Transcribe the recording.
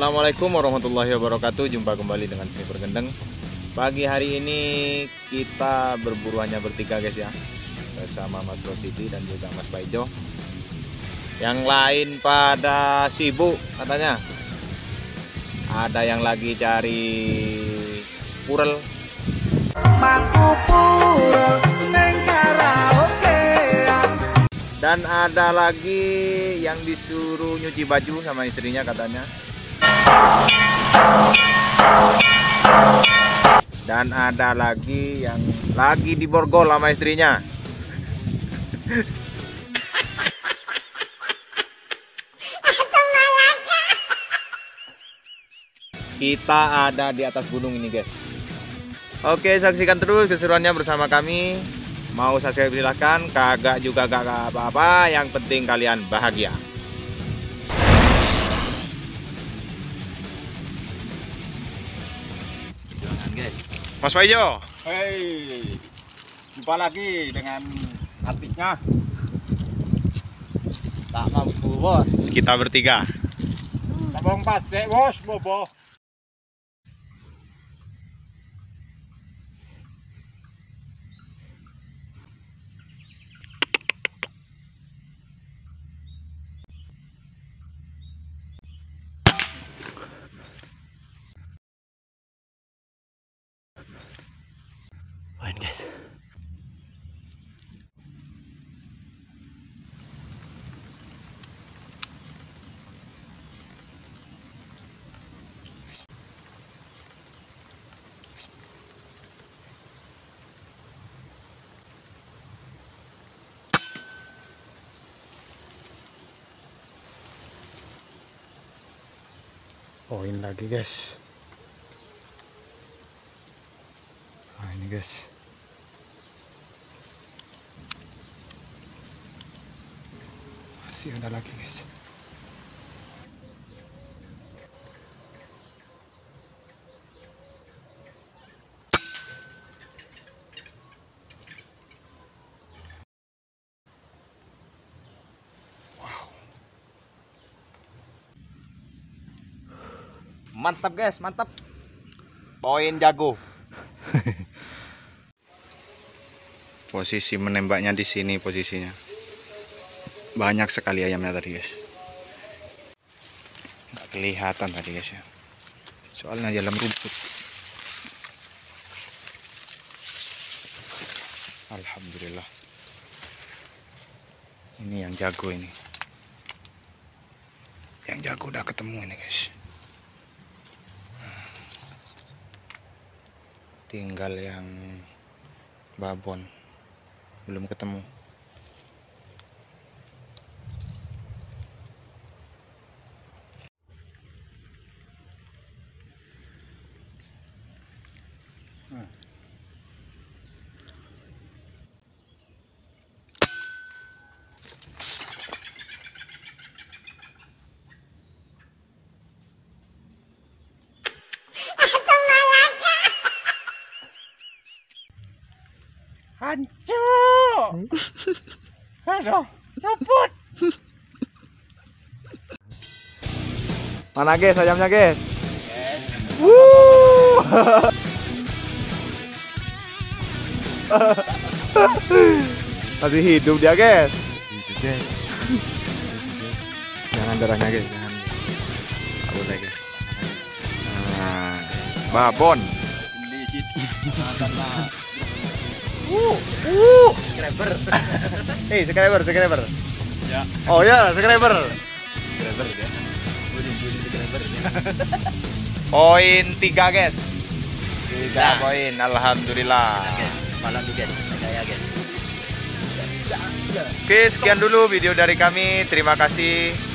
Assalamualaikum warahmatullahi wabarakatuh. Jumpa kembali dengan Sniper Gendeng. Pagi hari ini kita berburu hanya bertiga guys ya, bersama Mas Rosidi dan juga Mas Paijo. Yang lain pada sibuk katanya. Ada yang lagi cari purel. Dan ada lagi yang disuruh nyuci baju sama istrinya katanya. Dan ada lagi yang lagi diborgol sama istrinya. Kita ada di atas gunung ini guys. Oke, saksikan terus keseruannya bersama kami. Mau subscribe silahkan, kagak juga gak apa-apa, yang penting kalian bahagia. Jangan guys. Mas Paijo. Hei, jumpa lagi dengan artisnya. Tak mampu bos. Kita bertiga. Tabung pasek bos, bobo. Main guys. Poin lagi guys. Nah ini guys. Masih ada lagi guys. Mantap guys, mantap. Poin jago. Posisi menembaknya di sini posisinya. Banyak sekali ayamnya tadi guys. Nggak kelihatan tadi guys ya. Soalnya dalam rumput. Alhamdulillah. Ini yang jago ini. Yang jago udah ketemu ini guys. Tinggal yang babon belum ketemu. Hancur. Aduh, nyopot. Mana guys ayamnya guys? Masih hidup dia guys. Jangan darahnya guys, jangan. Boleh guys. Nah, babon. Subscriber. Subscriber. Ya. Oh ya, subscriber. Subscriber ya. Budi subscriber ya. Poin 3 guys. 3 Nah. poin, alhamdulillah. Guys, malam nih guys. Percaya guys. Oke, sekian dulu video dari kami. Terima kasih.